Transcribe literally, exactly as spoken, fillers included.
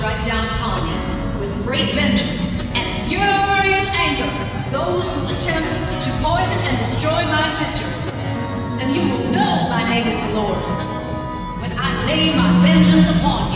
strike down upon me with great vengeance and furious anger those who attempt to poison and destroy my sisters. And you will know my name is the Lord when I lay my vengeance upon you.